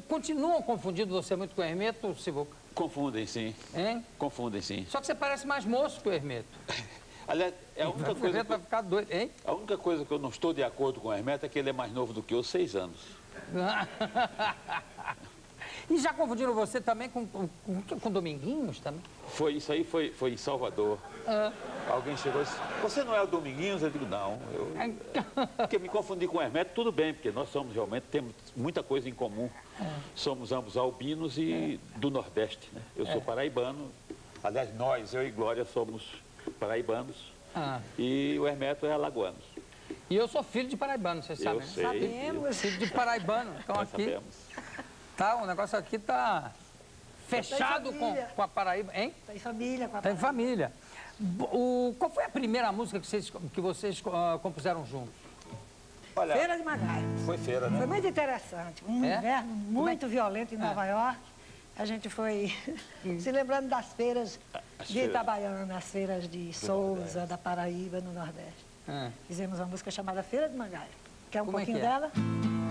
continuam confundindo você muito com o Hermeto, Sivuca? Confundem, sim. Hein? Confundem, sim. Só que você parece mais moço que o Hermeto. Aliás, é a única O coisa Hermeto vai ficar doido, hein? a única coisa que eu não estou de acordo com o Hermeto é que ele é mais novo do que eu, 6 anos. E já confundiram você também com Dominguinhos também? Isso aí foi em Salvador. Alguém chegou e disse, você não é o Dominguinhos? Eu digo, não. Porque me confundi com o Hermeto, tudo bem, porque nós realmente temos muita coisa em comum. Somos ambos albinos e do Nordeste, né? Eu sou paraibano. Aliás, eu e Glória somos paraibanos. E o Hermeto é alagoano. E eu sou filho de paraibano, vocês sabem, né? Sei. Sabemos. Filho de paraibano. Então Nós aqui, sabemos. tá, o negócio aqui tá fechado com a Paraíba, hein? Tem família com a Tem Paraíba. família. Qual foi a primeira música que vocês compuseram juntos? Olha, Feira de Magaia. foi feira, né? Foi muito interessante. Um É? inverno muito violento em Nova York. A gente foi se lembrando das feiras de feiras. Itabaiana, as feiras de Souza, da Paraíba, no Nordeste. Fizemos uma música chamada Feira de Magaia. Quer um Como é pouquinho que é? dela?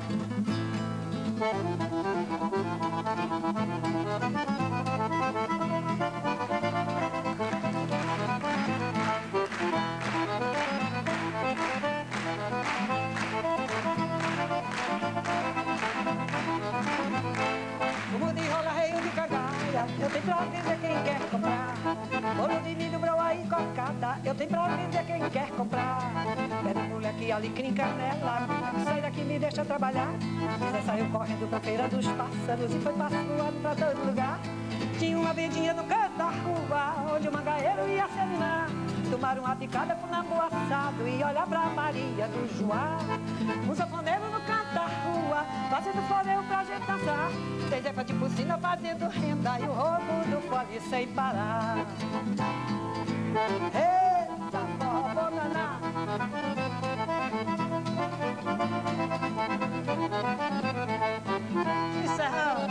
Fumo de rola, reio de cagaia, eu tenho pra vender quem quer comprar. Bolo de milho, broa e cocada, eu tenho pra vender quem quer comprar. Quero mulher que alecrim canela, sai daqui me deixa trabalhar. Zé saiu correndo pra feira dos pássaros e foi passeando pra todo lugar. Tinha uma vendinha no canto da rua, onde o mangaeiro ia se animar. Tomaram uma picada com lambu assado e olhar pra Maria do Joá. Um sanfoneiro no canto da rua, fazendo floreio pra gente dançar. Tem Zé de Pucina fazendo renda e o roubo do fole sem parar. Eita, forró, naná. Encerramos.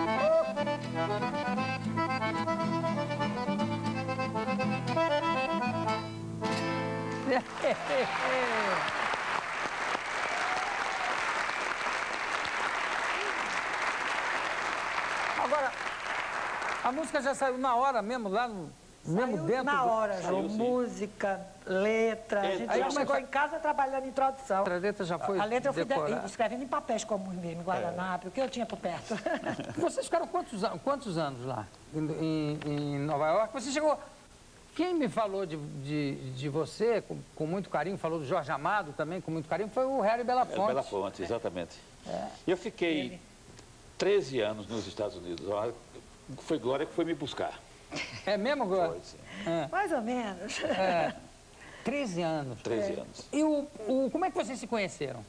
Agora, a música já saiu na hora mesmo, lá no... Mesmo Saiu dentro na hora, Saiu, João. sim. Música, letra. A gente Aí já como é chegou que- em casa trabalhando em introdução. A letra já foi A letra eu fui decorada. escrevendo em papéis comuns mesmo, guardanapo, o que eu tinha por perto. Vocês ficaram quantos anos lá, em Nova York? Você chegou... Quem me falou de você com muito carinho, falou do Jorge Amado também com muito carinho, foi o Harry Belafonte. Belafonte, exatamente. Eu fiquei 13 anos nos Estados Unidos. Foi Glória que foi me buscar. É mesmo, Glória? Foi, sim. Mais ou menos. 13 anos. 13 anos. E como é que vocês se conheceram?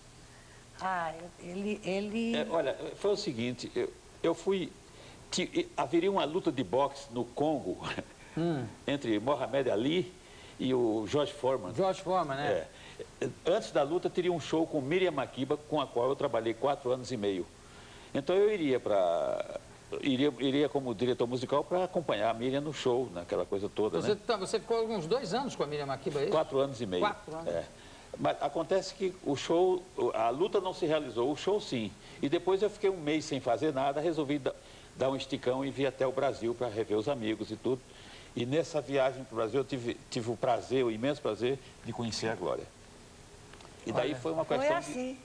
Ele... Olha, foi o seguinte, eu fui... Haveria uma luta de boxe no Congo entre Mohamed Ali e o George Foreman. George Foreman, né? Antes da luta, teria um show com Miriam Makeba, com a qual eu trabalhei 4 anos e meio. Então eu iria como diretor musical para acompanhar a Miriam no show, naquela coisa toda, né? Você ficou uns 2 anos com a Miriam Makeba, é isso? 4 anos e meio. 4 anos. Mas acontece que o show, a luta não se realizou, o show sim. E depois eu fiquei um mês sem fazer nada, resolvi dar um esticão e vir até o Brasil para rever os amigos e tudo. E nessa viagem para o Brasil eu tive o imenso prazer de conhecer a Glória. E daí foi uma questão Foi assim.